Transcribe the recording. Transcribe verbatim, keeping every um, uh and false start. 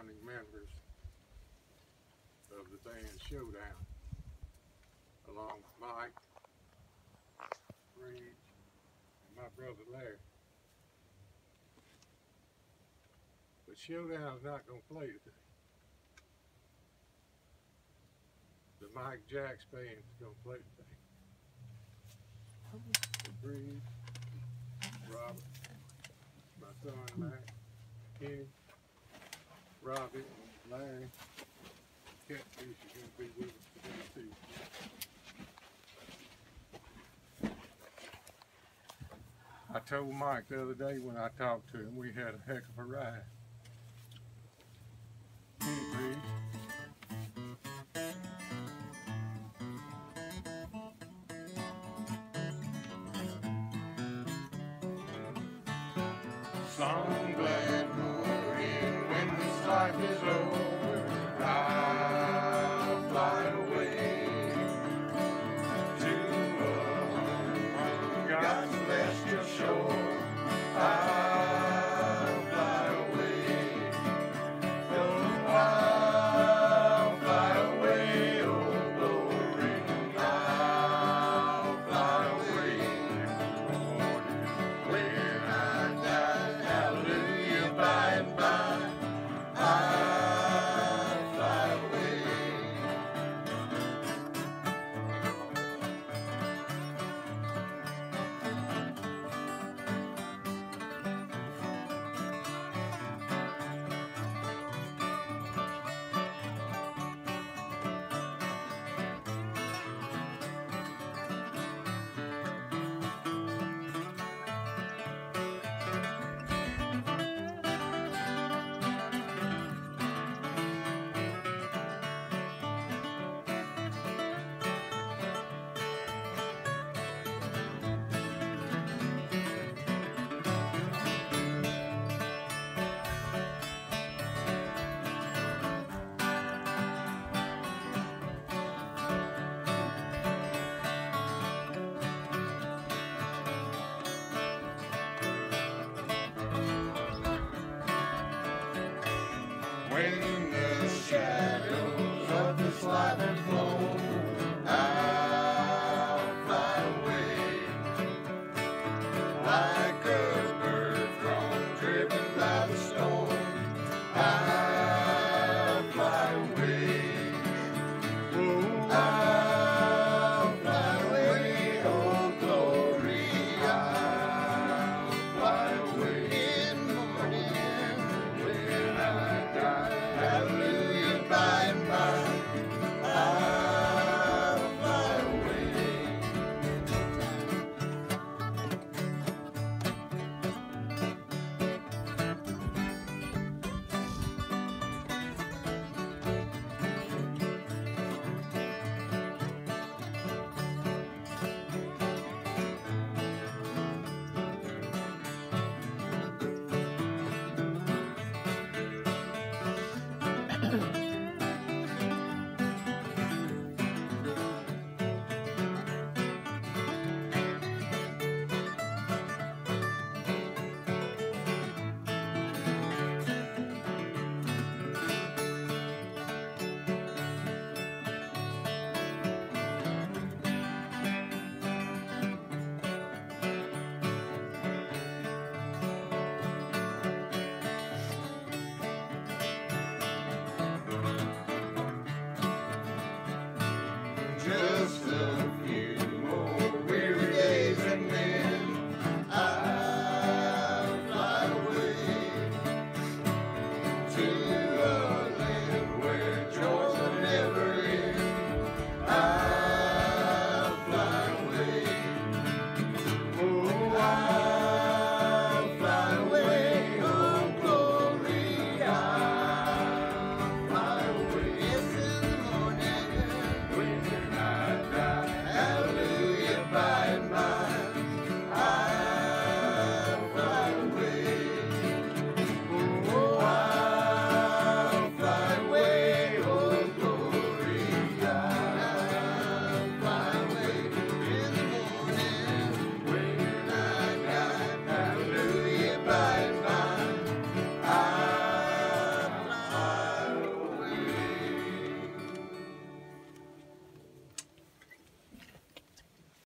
founding members of the band Showdown, along with Mike, Reed, and my brother Larry. But Showdown's not going to play today. The Mike Jacks band's going to play today. The Reed, Robert, my son Mac, Kenny, Robbie, Larry, Catfish is going to be with us today too. I told Mike the other day when I talked to him, we had a heck of a ride. Reed. Some glad morning when this life is over, I'll fly away to a home God's celestial shore. I'll fly away, oh, I'll fly away, oh glory, I'll fly away when I die. Hallelujah, by and by, I'll fly away. When the shadows of this life have flown, I'll fly away like a bird thrown, driven by the storm. I'll fly away, oh, I'll fly away, oh glory, I'll fly away in the morning when I die. Hallelujah, by and by, I'll fly away.